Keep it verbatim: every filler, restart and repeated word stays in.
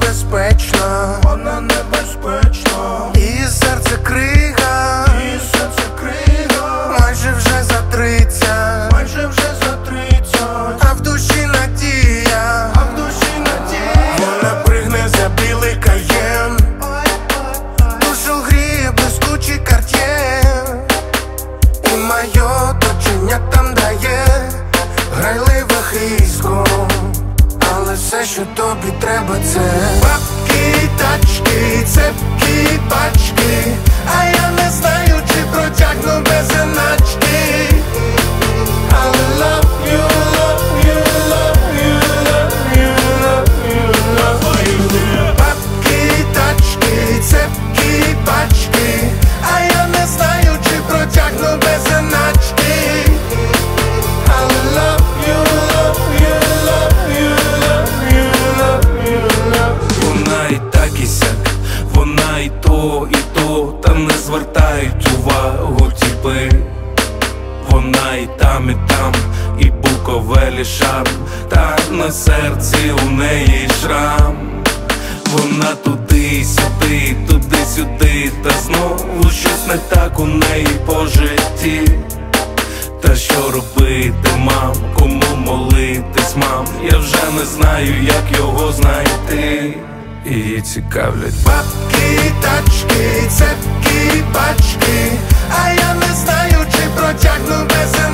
небезпечна, вона небезпечна. І серце крига, і серце крига. Майже вже за тридцять, майже вже за тридцять. А в душі надія, а в душі надія. Вона пригне за білий каєн, душу гріє блискучий карт'є. І моє оточення там дає грайливих іскор. Але все, що тобі треба, це бабки, тачки, цепкі, пачки. А я не знаю, чи протягну без іначки. I love you, love you, love you, love you, love you, love you. Бабки, тачки, цепкі, пачки. А я не знаю, чи протягну без іначки. I love you, love you, love you, love you, love you, love you. Вона і так і сяк, вона і то, і то, та не звертають увагу тіпи. Вона і там, і там, і Буковелі шарм, та на серці у неї шрам. Вона туди-сюди, туди-сюди, та знову щось не так у неї по житті. Та що робити, мам, кому молитись, мам? Я вже не знаю, як його знайти. Її цікавлять бабки, тачки, цепкі, пачки. А я не знаю, чи протягну без